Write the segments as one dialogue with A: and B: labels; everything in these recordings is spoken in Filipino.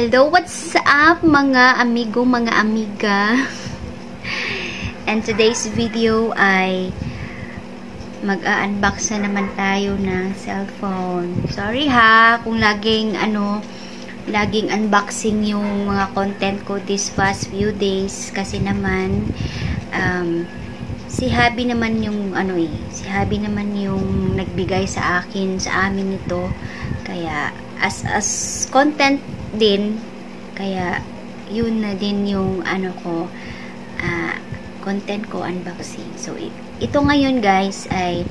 A: Hello, what's up mga amigo, mga amiga? And today's video ay mag-unbox na naman tayo ng cellphone. Sorry ha, kung laging unboxing yung mga content ko this past few days kasi naman si Habi naman yung si Habi naman yung nagbigay sa amin ito. Kaya as content din, kaya yun na din yung content ko, unboxing. So ito ngayon guys ay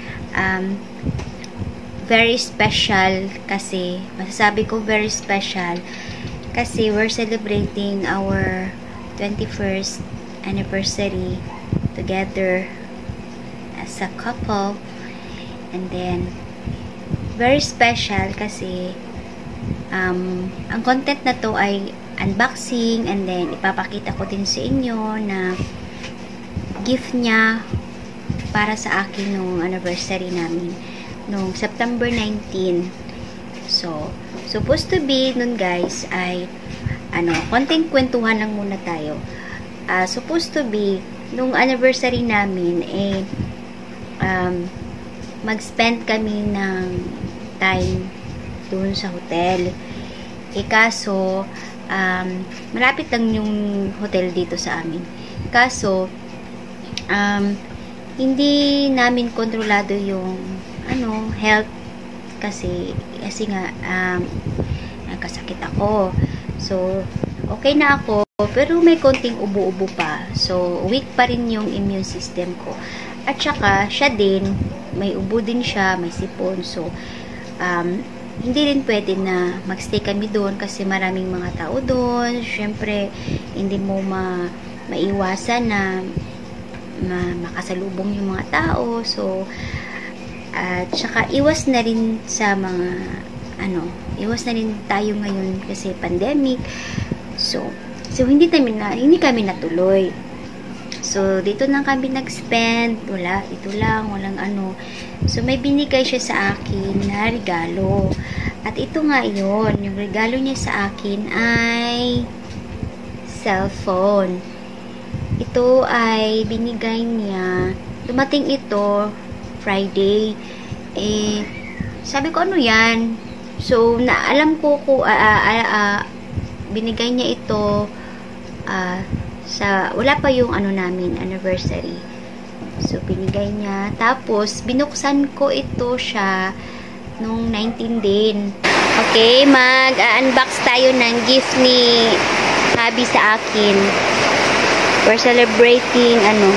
A: very special kasi masasabi ko very special kasi we're celebrating our 21st anniversary together as a couple, and then very special kasi ang content na to ay unboxing, and then ipapakita ko din sa inyo na gift niya para sa akin nung anniversary namin nung September 19. So supposed to be nun guys ay konting kwentuhan lang muna tayo. Supposed to be nung anniversary namin mag-spend kami ng time doon sa hotel. Kaso malapit lang yung hotel dito sa amin. Kaso hindi namin kontrolado yung health kasi nga nagkasakit ako. So okay na ako pero may konting ubo-ubo pa. So weak pa rin yung immune system ko. At saka siya din, may ubo din siya, may sipon. So hindi rin pwede na magstay kami doon kasi maraming mga tao doon. Syempre hindi mo maiwasan na makasalubong yung mga tao. So at saka iwas na rin sa mga iwas na rin tayo ngayon kasi pandemic. So hindi kami natuloy. So dito lang kami nag-spend, ito lang, walang So may binigay siya sa akin na regalo. At ito nga yun, yung regalo niya sa akin ay cellphone. Ito ay binigay niya, dumating ito Friday. Sabi ko yan? So naalam ko binigay niya ito wala pa yung namin anniversary. So binigay niya, tapos binuksan ko ito siya nung 19 din. Okay, mag-unbox tayo ng gift ni Habi sa akin. We're celebrating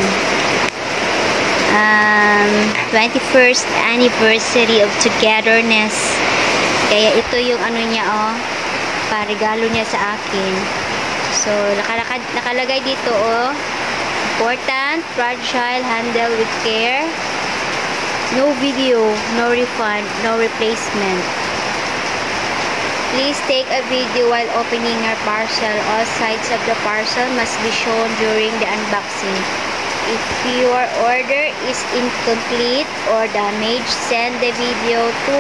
A: 21st anniversary of togetherness. Kaya ito yung niya regalo niya sa akin. So nakalagay dito important, fragile, handle with care, no video, no refund, no replacement. Please take a video while opening your parcel. All sides of the parcel must be shown during the unboxing. If your order is incomplete or damaged, send the video to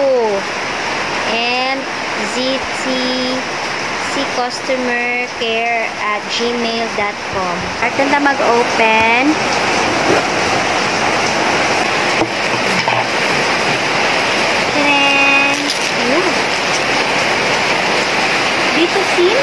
A: mztcustomercare@gmail.com. At na mag-open. Dito SIM.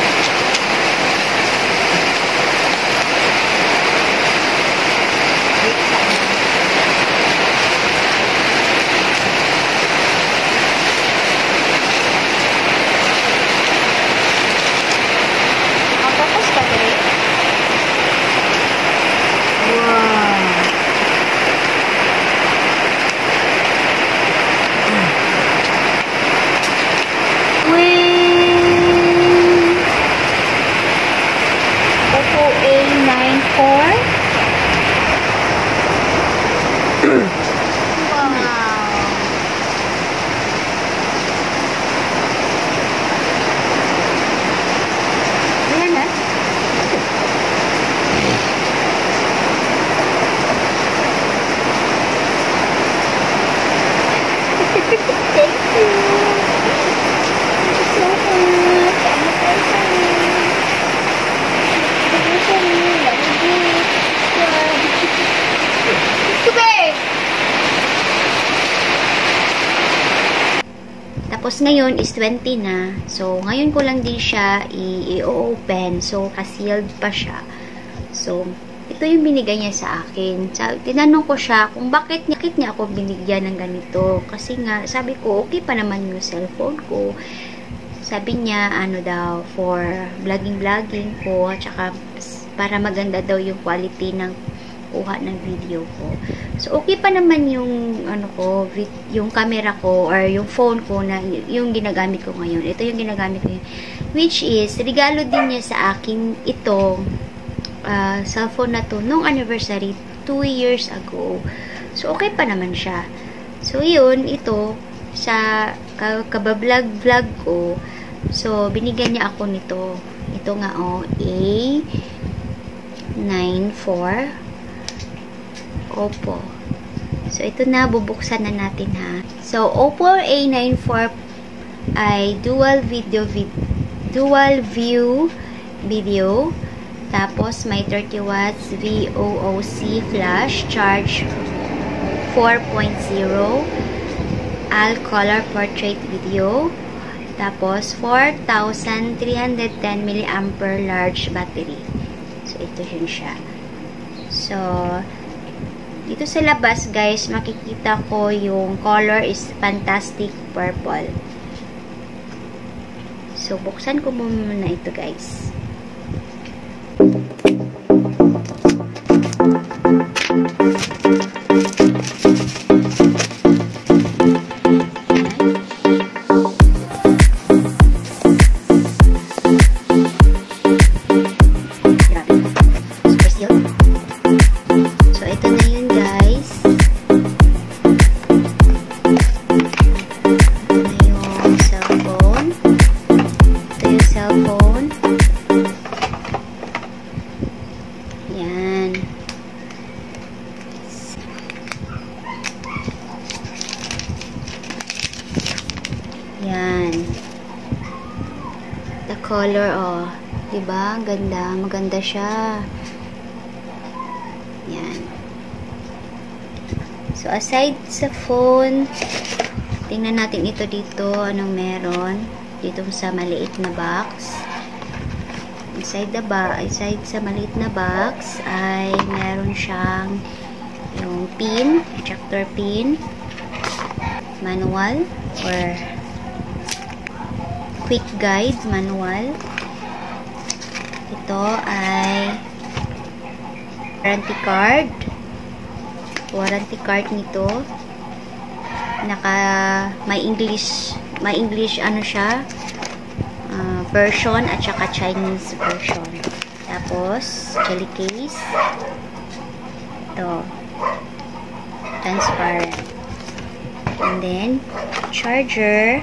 A: Thank you. Thank you so much. Tapos ngayon is 20 na. So, ngayon ko lang din siya i-open. So, ka-sealed pa siya. So, ito yung binigay niya sa akin. Tinanong ko siya kung bakit niya ako binigyan ng ganito. Kasi nga, sabi ko, okay pa naman yung cellphone ko. Sabi niya, ano daw, for vlogging ko. At saka, para maganda daw yung quality ng kuha ng video ko. So, okay pa naman yung, yung camera ko, or yung phone ko na, yung ginagamit ko ngayon. Ito yung ginagamit ko ngayon. Which is, regalo din niya sa akin itong cellphone na to, nung anniversary, 2 years ago. So, okay pa naman siya. So, yun, ito, sa kabablog ko, so, binigyan niya ako nito. Ito nga, A94 Oppo. So, ito na, bubuksan na natin, ha. So, Oppo A94 ay dual view video. Tapos, may 30 watts VOOC flash charge 4.0 all color portrait video. Tapos, 4,310 mAh large battery. So, ito yun siya. So, dito sa labas, guys, makikita ko yung color is fantastic purple. So, buksan ko muna ito, guys. Yan. The color, diba? Ganda. Maganda siya. Yan. So, aside sa phone, tingnan natin ito dito. Anong meron? Dito sa maliit na box. Inside sa maliit na box, ay meron siyang yung pin, ejector pin, manual, or quick guide manual. Ito ay warranty card nito. May English ano siya, version at saka Chinese version. Tapos jelly case. Ito transparent. And then charger.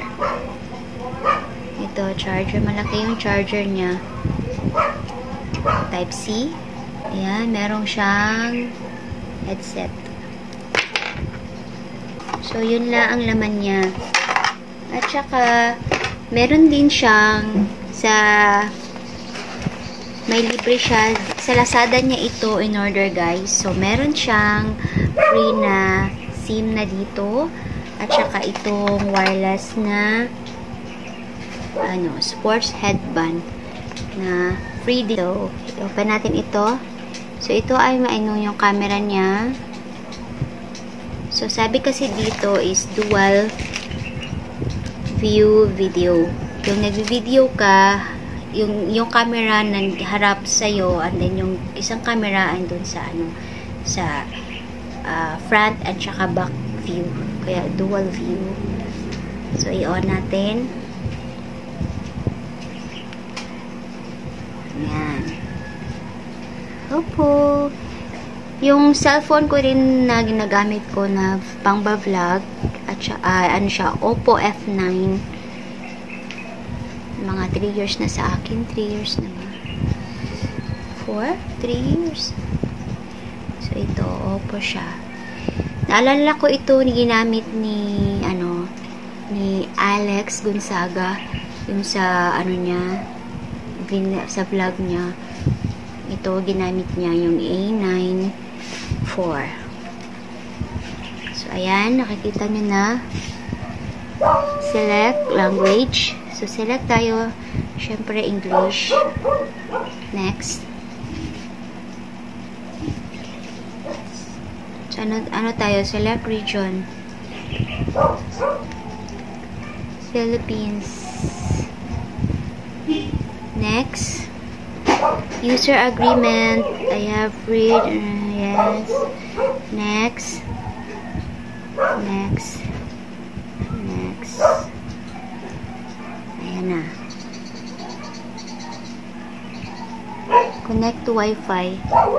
A: Ito, charger. Malaki yung charger niya. Type C. Ayan, merong siyang headset. So, yun lang ang laman niya. At saka, meron din siyang may libre siya. Sa Lazada niya ito in order, guys. So, meron siyang free na SIM na dito. At saka itong wireless na sports headband na free dito. I-open natin ito. So, ito ay yung camera niya. So, sabi kasi dito is dual view video. Yung nag-video ka, yung camera na harap sa'yo, and then yung isang camera andun sa front at saka back view. Kaya, dual view. So, i-on natin. Ayan. Opo. Yung cellphone ko rin na ginagamit ko na pang-vlog at siya, Oppo F9. Mga 3 years na sa akin. 3 years na ba? 3 years. So, ito, Oppo siya. Naalala ko ito ginamit ni Alex Gonzaga. Yung sa, sa vlog niya. Ito, ginamit niya yung A94. So, ayan, nakikita nyo na. select language. So, select tayo, syempre, English. Next. So, ano tayo? Select region. Philippines. Next. User agreement. I have read. Yes. Next. Next. Next. Ayan na. Connect to Wi-Fi.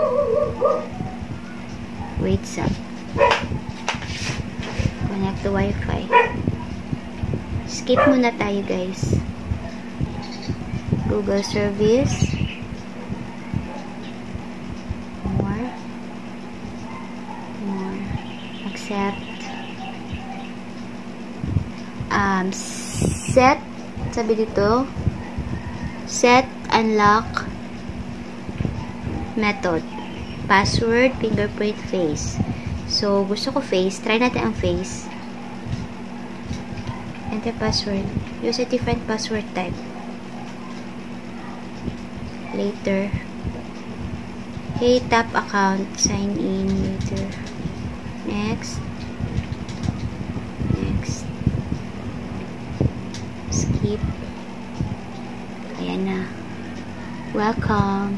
A: Wait up. Connect to Wi-Fi. Skip muna tayo, guys. Google service. More. More. Accept. Set. Sabi dito. Set unlock method. Password, fingerprint, face. So, gusto ko face. Try natin ang face. Enter password. Use a different password type. Later. Hey, tap account. Sign in later. Next. Next. Skip. Ayan na. Welcome.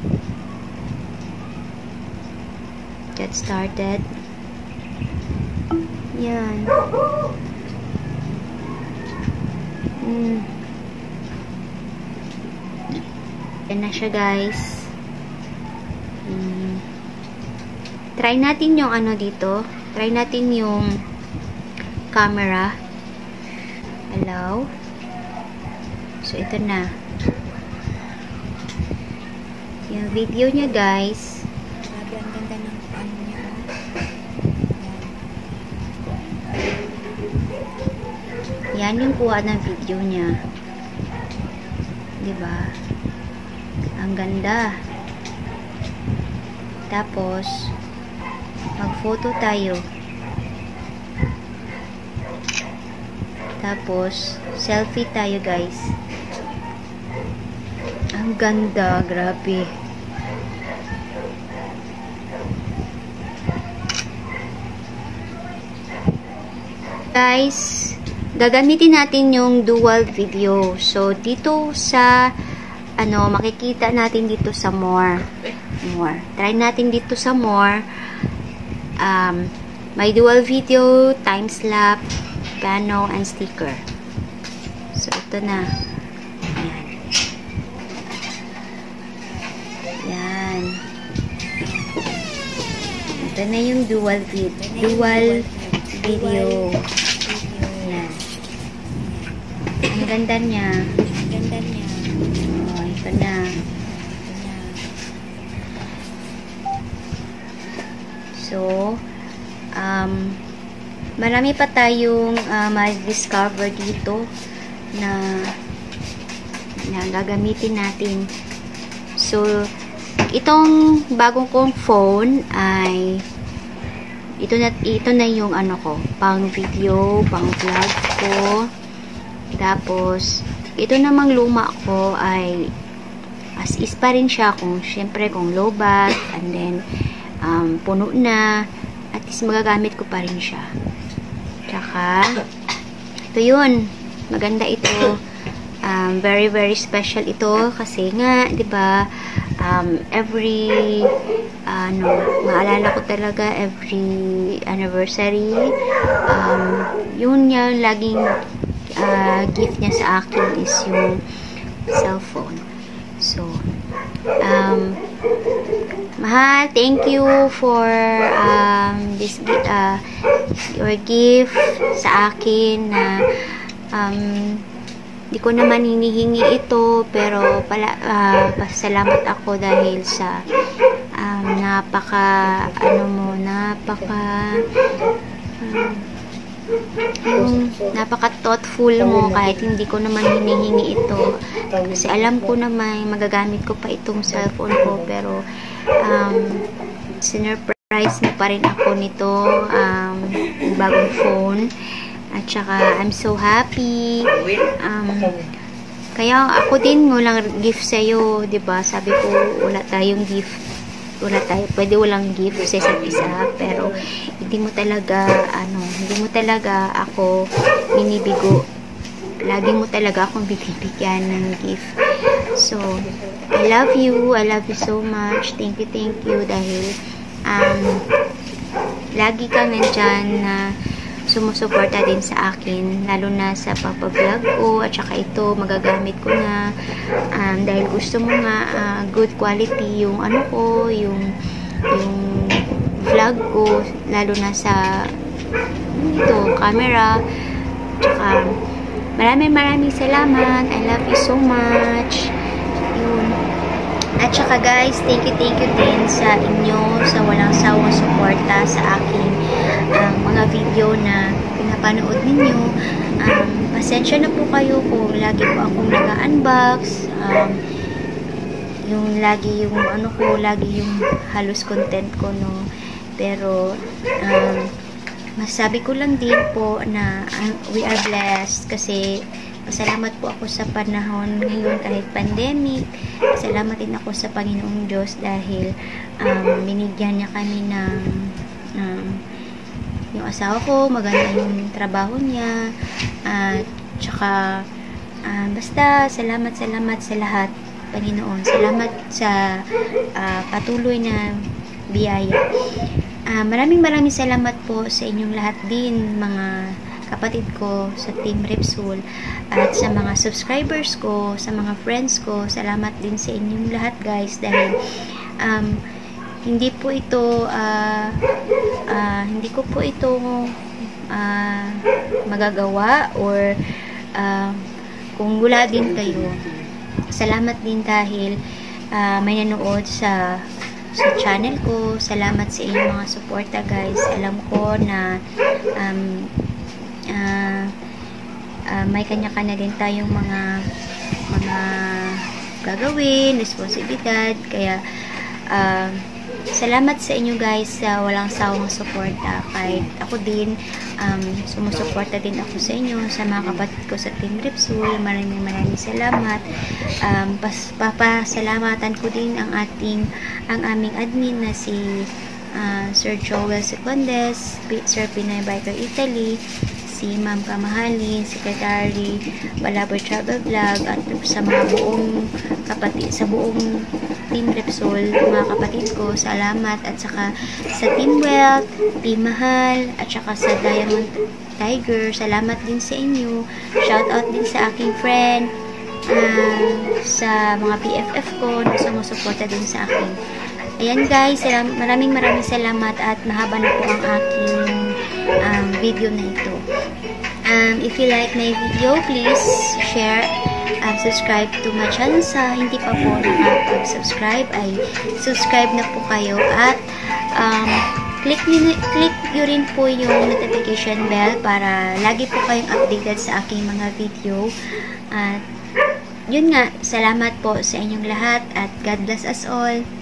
A: Get started. Yan. Yan na siya, guys. Try natin yung ano dito. Try natin yung camera. Allow. So, ito na. Yung video niya, guys. Grabe, ang ganda ng ano niya. Yan yung kuha ng video niya. Diba? Ang ganda. Tapos, mag-photo tayo. Tapos, selfie tayo, guys. Ang ganda. Grabe. Guys, gagamitin natin yung dual video. So, dito sa makikita natin dito sa more. Try natin dito sa more. May dual video, time-lapse, pano, and sticker. So, ito na. Ayan. Ayan. Ito na yung dual video. Ayan. Ang ganda niya. Oh, ito na. So, marami pa tayong ma-discover dito na gagamitin natin. So, itong bagong kong phone ay ito na yung ano ko, pang video, pang vlog ko. Tapos, ito namang luma ko ay as is pa rin siya syempre kung low bat, and then puno na, at least magagamit ko pa rin siya. Tsaka ito yun, maganda ito. Very very special ito kasi nga 'di ba, every maalala ko talaga every anniversary, yun yung laging gift niya sa akin is yung cellphone. So, mahal, thank you for this your gift sa akin na di ko naman hinihingi ito, pero pasalamat ako dahil sa napaka thoughtful mo kahit hindi ko naman hinihingi ito, kasi alam ko naman magagamit ko pa itong cellphone ko, pero sinurprise mo pa rin ako nito bagong phone, At saka, I'm so happy. Kaya ako din walang gift sa'yo, 'di ba? Sabi ko, wala tayong gift. Pwede walang gift sa isa't isa, pero hindi mo talaga ako binibigo. Lagi mo talaga akong binibigyan ng gift. So, I love you so much. Thank you dahil lagi kang nandyan na sumusuporta din sa akin, lalo na sa pagpa-vlog ko, at saka ito magagamit ko na dahil gusto mo nga good quality yung yung vlog ko, lalo na sa camera. Tsaka maraming salamat. I love you so much. Yun. At saka guys, thank you din sa inyo sa walang sawang suporta sa aking mga video na pinapanood ninyo. Pasensya na po kayo kung lagi po akong nag-unbox, lagi yung halos content ko, no. Pero masabi ko lang din po na we are blessed kasi masalamat po ako sa panahon ngayon kahit pandemic. Salamat din ako sa Panginoong Diyos dahil binigyan niya kami ng yung asawa ko, maganda yung trabaho niya, at tsaka basta salamat sa lahat, Panginoon. Salamat sa patuloy na biyaya. Maraming salamat po sa inyong lahat din, mga kapatid ko sa Team Repsol, at sa mga subscribers ko, sa mga friends ko. Salamat din sa inyong lahat, guys, dahil hindi ko po ito magagawa or kung wala din kayo. Salamat din dahil may nanood sa channel ko. Salamat sa inyong mga suporta, guys. Alam ko na may kanya-kanya din tayong mga gagawin, responsibilidad, kaya salamat sa inyo, guys, sa walang sawang suporta. Kahit ako din, sumusuporta din ako sa inyo, sa mga kapatid ko sa Team Repsol. Maraming salamat. Papasalamatan ko din ang aming admin na si Sir Joel Secondes, Sir Pinay Biker Italy, si Ma'am Kamahalin, Secretary Balaboy Travel Vlog, at sa mga buong kapatid, sa buong Team Repsol, mga kapatid ko, salamat. At saka sa Team Wealth, Team Mahal, at saka sa Diamond Tiger, salamat din sa inyo. Shout out din sa aking friend, sa mga BFF ko na sumusuporta din sa akin. Ayan, guys, maraming salamat, at mahaba na po ang aking video na ito. If you like my video, please share and subscribe to my channel. Sa hindi pa po nakapag-subscribe, ay subscribe na po kayo, at click nyo rin po yung notification bell para lagi po kayong updated sa aking mga video. At yun nga, salamat po sa inyong lahat, at God bless us all.